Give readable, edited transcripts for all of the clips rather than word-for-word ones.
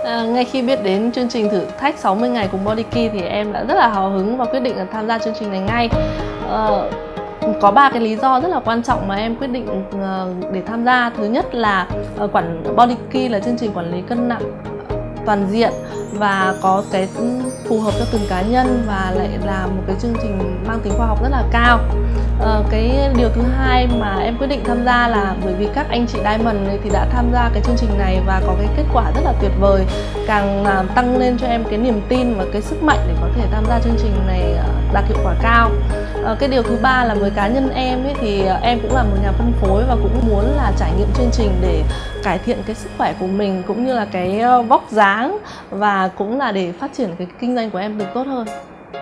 Ngay khi biết đến chương trình thử thách 60 ngày cùng Bodykey thì em đã rất là hào hứng và quyết định là tham gia chương trình này ngay. Có 3 cái lý do rất là quan trọng mà em quyết định để tham gia. Thứ nhất là Bodykey là chương trình quản lý cân nặng toàn diện và có cái phù hợp cho từng cá nhân, và lại là một cái chương trình mang tính khoa học rất là cao. Cái điều thứ hai mà em quyết định tham gia là bởi vì các anh chị Diamond thì đã tham gia cái chương trình này và có cái kết quả rất là tuyệt vời, càng tăng lên cho em cái niềm tin và cái sức mạnh để có thể tham gia chương trình này đạt hiệu quả cao. Cái điều thứ ba là với cá nhân em ấy, thì em cũng là một nhà phân phối và cũng muốn là trải nghiệm chương trình để cải thiện cái sức khỏe của mình cũng như là cái vóc dáng, và cũng là để phát triển cái kinh doanh của em được tốt hơn.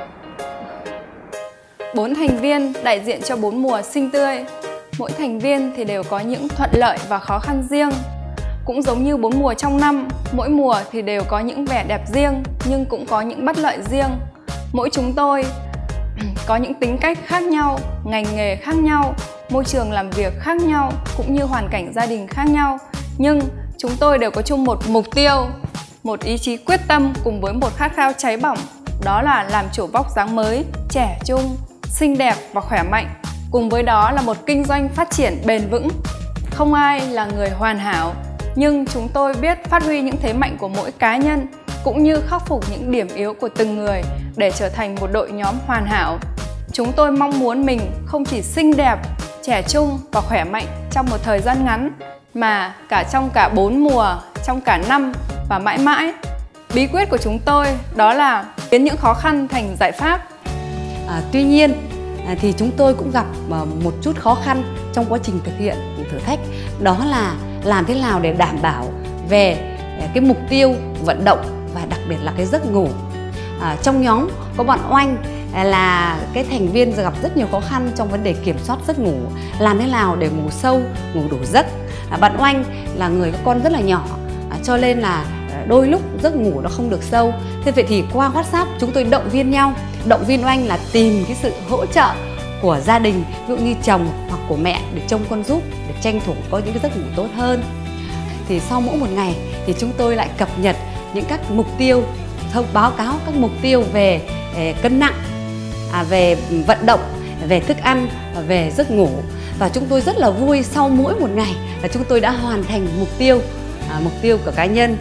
4 thành viên đại diện cho 4 mùa xinh tươi. Mỗi thành viên thì đều có những thuận lợi và khó khăn riêng. Cũng giống như 4 mùa trong năm, mỗi mùa thì đều có những vẻ đẹp riêng nhưng cũng có những bất lợi riêng. Mỗi chúng tôi có những tính cách khác nhau, ngành nghề khác nhau, môi trường làm việc khác nhau cũng như hoàn cảnh gia đình khác nhau. Nhưng chúng tôi đều có chung một mục tiêu, một ý chí quyết tâm cùng với một khát khao cháy bỏng. Đó là làm chủ vóc dáng mới, trẻ trung, xinh đẹp và khỏe mạnh. Cùng với đó là một kinh doanh phát triển bền vững. Không ai là người hoàn hảo, nhưng chúng tôi biết phát huy những thế mạnh của mỗi cá nhân cũng như khắc phục những điểm yếu của từng người để trở thành một đội nhóm hoàn hảo. Chúng tôi mong muốn mình không chỉ xinh đẹp, trẻ trung và khỏe mạnh trong một thời gian ngắn, mà trong cả 4 mùa, trong cả năm và mãi mãi. Bí quyết của chúng tôi đó là biến những khó khăn thành giải pháp. Tuy nhiên thì chúng tôi cũng gặp một chút khó khăn trong quá trình thực hiện thử thách. Đó là làm thế nào để đảm bảo về cái mục tiêu vận động và đặc biệt là cái giấc ngủ. Trong nhóm có bạn Oanh là cái thành viên gặp rất nhiều khó khăn trong vấn đề kiểm soát giấc ngủ. Làm thế nào để ngủ sâu, ngủ đủ giấc. Bạn Oanh là người có con rất là nhỏ, cho nên là đôi lúc giấc ngủ nó không được sâu. Thế vậy thì qua WhatsApp chúng tôi động viên nhau, động viên Oanh là tìm cái sự hỗ trợ của gia đình, ví dụ như chồng hoặc của mẹ để trông con giúp, để tranh thủ có những cái giấc ngủ tốt hơn. Thì sau mỗi một ngày thì chúng tôi lại cập nhật những các mục tiêu, báo cáo các mục tiêu về cân nặng, về vận động, về thức ăn, về giấc ngủ. Và chúng tôi rất là vui sau mỗi một ngày là chúng tôi đã hoàn thành mục tiêu của cá nhân.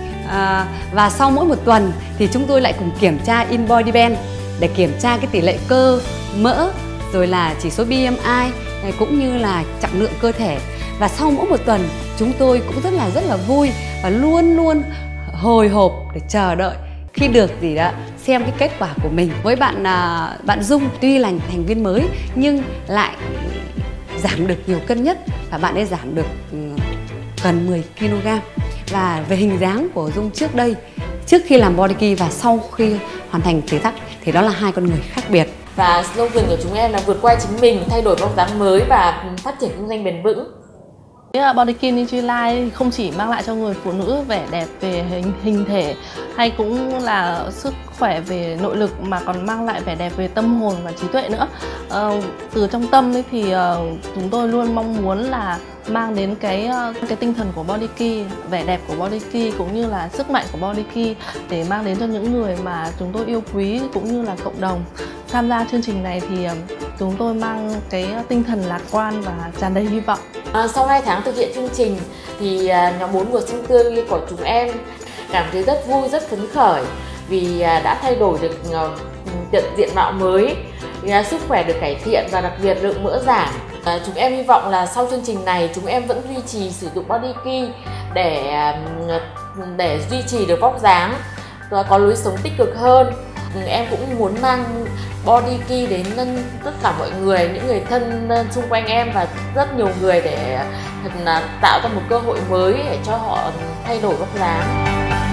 Và sau mỗi một tuần thì chúng tôi lại cùng kiểm tra InBody Band để kiểm tra cái tỷ lệ cơ, mỡ, rồi là chỉ số BMI cũng như là trọng lượng cơ thể. Và sau mỗi một tuần chúng tôi cũng rất là vui và luôn luôn hồi hộp để chờ đợi khi được xem cái kết quả của mình. Với bạn Dung, tuy là thành viên mới nhưng lại giảm được nhiều cân nhất, và bạn ấy giảm được gần 10 kg. Và về hình dáng của Dung trước khi làm Bodykey và sau khi hoàn thành thử thách thì đó là hai con người khác biệt. Và slogan của chúng em là vượt qua chính mình, thay đổi vóc dáng mới và phát triển kinh doanh bền vững. Bodykey Nutrilite không chỉ mang lại cho người phụ nữ vẻ đẹp về hình thể hay cũng là sức khỏe về nội lực, mà còn mang lại vẻ đẹp về tâm hồn và trí tuệ nữa. Từ trong tâm ấy thì chúng tôi luôn mong muốn là mang đến cái tinh thần của Bodykey, vẻ đẹp của Bodykey cũng như là sức mạnh của Bodykey để mang đến cho những người mà chúng tôi yêu quý cũng như là cộng đồng. Tham gia chương trình này thì chúng tôi mang cái tinh thần lạc quan và tràn đầy hy vọng. Sau 2 tháng thực hiện chương trình thì nhóm 4 mùa xinh tươi của chúng em cảm thấy rất vui, rất phấn khởi vì đã thay đổi được diện mạo mới, sức khỏe được cải thiện và đặc biệt lượng mỡ giảm. Chúng em hy vọng là sau chương trình này chúng em vẫn duy trì sử dụng Bodykey để duy trì được vóc dáng và có lối sống tích cực hơn. Em cũng muốn mang Bodykey đến tất cả mọi người, những người thân xung quanh em và rất nhiều người để tạo ra một cơ hội mới để cho họ thay đổi vóc dáng.